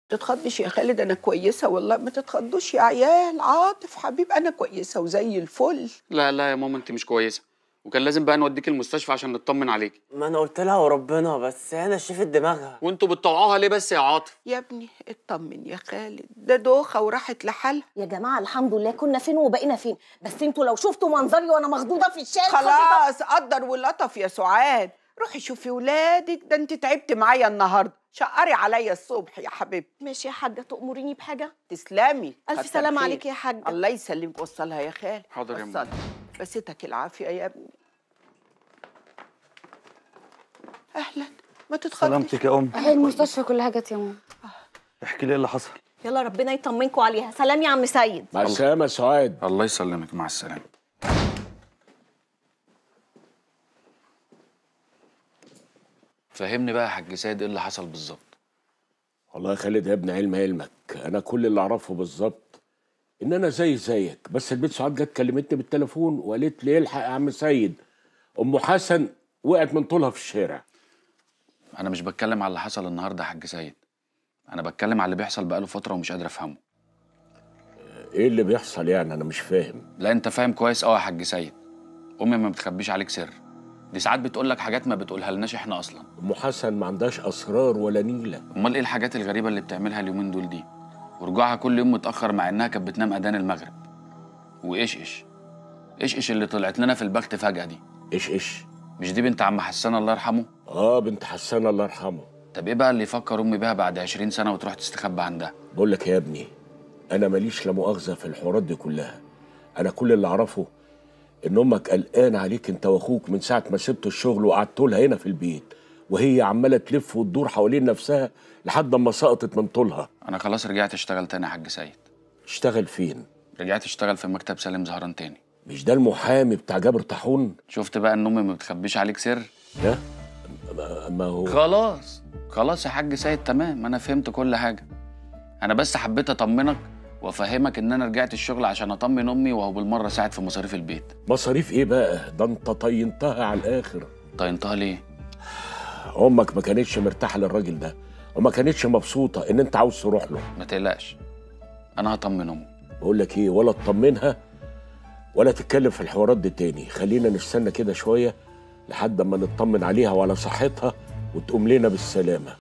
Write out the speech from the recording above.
تتخضش يا خالد، انا كويسه والله. ما تتخضوش يا عيال. عاطف حبيب انا كويسه وزي الفل. لا لا يا ماما انت مش كويسه، وكان لازم بقى نوديك المستشفى عشان نطمن عليكي. ما انا قلت لها وربنا، بس انا شفت دماغها. وانتوا بتطوعوها ليه بس يا عاطف؟ يا ابني اطمن يا خالد، ده دوخه وراحت لحالها. يا جماعه الحمد لله كنا فين وبقينا فين، بس انتوا لو شفتوا منظري وانا مخضوضه في الشارع. خلاص قدر ولطف يا سعاد، روحي شوفي ولادك. ده انت تعبت معايا النهارده، شقري عليا الصبح يا حبيبتي. ماشي يا حاجه، تأمريني بحاجه؟ تسلمي، الف سلام عليك يا حاجه. الله يسلمك. وصلها يا خالد. حاضر يا ماما. بسيتك العافيه يا ابني. اهلا، ما تتخضش. سلامتك يا ام. اهي المستشفى كلها جت يا ماما. احكي لي ايه اللي حصل. يلا ربنا يطمنكم عليها. سلام يا عم سيد. مع السلامة يا سعاد. الله يسلمك، مع السلامه. فهمني بقى يا حاج سيد ايه اللي حصل بالظبط. والله يا خالد يا ابن علمك، انا كل اللي اعرفه بالظبط ان انا زيك، بس البنت سعاد جت كلمتني بالتليفون وقالت لي الحق يا عم سيد، ام حسن وقعت من طولها في الشارع. انا مش بتكلم على اللي حصل النهارده يا حاج سيد، انا بتكلم على اللي بيحصل بقاله فتره ومش قادر افهمه. ايه اللي بيحصل يعني؟ انا مش فاهم. لا انت فاهم كويس قوي يا حاج سيد، امي ما بتخبيش عليك سر، دي ساعات بتقول لك حاجات ما بتقولها لناش احنا اصلا. ام حسن ما عندهاش اسرار ولا نيله. امال ايه الحاجات الغريبه اللي بتعملها اليومين دول دي؟ ورجوعها كل يوم متاخر مع انها كانت بتنام اذان المغرب. وايش اللي طلعت لنا في البخت فجاه دي. ايش مش دي بنت عم حسان الله يرحمه؟ بنت حسان الله يرحمه. طب ايه بقى اللي يفكر امي بيها بعد 20 سنه وتروح تستخبى عندها؟ بقول لك يا ابني، انا ماليش لا مؤاخذه في الحوارات دي كلها. انا كل اللي اعرفه ان امك قلقان عليك انت واخوك من ساعه ما سبتوا الشغل وقعدتوا لها هنا في البيت، وهي عماله تلف وتدور حوالين نفسها لحد ما سقطت من طولها. انا خلاص رجعت اشتغل تاني يا حاج سيد. اشتغل فين؟ رجعت اشتغل في مكتب سالم زهران تاني. مش ده المحامي بتاع جابر طاحون؟ شفت بقى ان امي ما بتخبيش عليك سر؟ ده ما هو خلاص يا حاج سيد، تمام، انا فهمت كل حاجه. انا بس حبيت اطمنك وافهمك ان انا رجعت الشغل عشان اطمن امي، وهو بالمره ساعد في مصاريف البيت. مصاريف ايه بقى؟ ده انت طينتها على الاخر. طينتها ليه؟ امك ما كانتش مرتاحه للراجل ده وما كانتش مبسوطه ان انت عاوز تروح له. ما تقلقش، انا هطمن امي. بقول لك ايه، ولا تطمنها ولا تتكلم في الحوارات دي تاني. خلينا نستنى كده شويه لحد ما نطمن عليها وعلى صحتها وتقوم لنا بالسلامه.